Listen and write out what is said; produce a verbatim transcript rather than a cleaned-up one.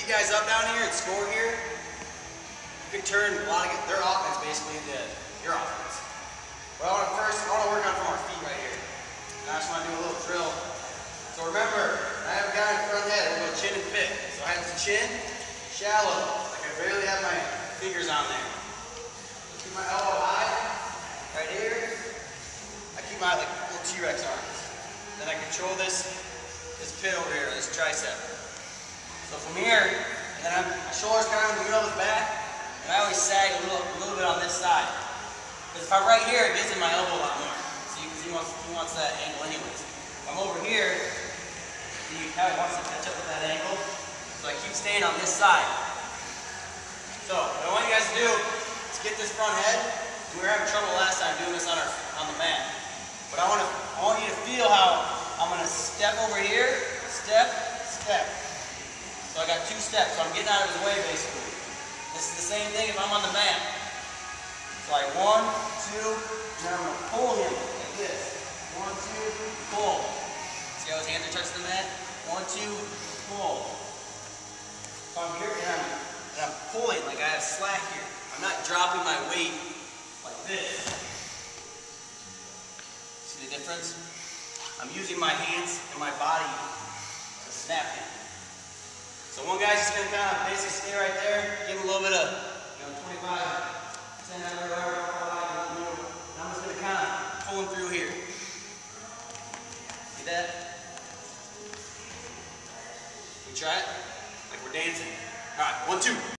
you guys up down here and score here, you can turn a lot of their offense basically into your offense. But I want to first, I want to work on from our feet right here. And I just want to do a little drill. So remember, I have a guy in front head, a little chin and pick. So I have the chin shallow, like I barely have my fingers on there. Keep my elbow high, right here. I keep my like little T-Rex arms. Then I control this, this pit over here, this tricep. So from here, and then I'm, my shoulders kind of in the middle of the back, and I always sag a little, a little bit on this side. Because if I'm right here, it gives him my elbow a lot more. See, because he wants, he wants that angle anyways. If I'm over here, he kind of wants to catch up with that angle. So I keep staying on this side. So what I want you guys to do is get this front head. We were having trouble last time doing this on our on the mat. But I want to I want you to feel how I'm going to step over here, step, step. So I got two steps. So I'm getting out of his way basically. This is the same thing if I'm on the mat. So like one, two, and then I'm going to pull him like this. One, two, pull. See how his hands are touching the mat? One, two, pull. So I'm here and I'm, and I'm pulling like I have slack here. I'm not dropping my weight like this. See the difference? I'm using my hands and my body to snap him. So one guy's just going to kind of basically stay right there, give him a little bit of, you know, twenty-five, ten, whatever, whatever, and I'm just going to kind of pull him through here. See that? We try it? Like we're dancing. All right, one, two.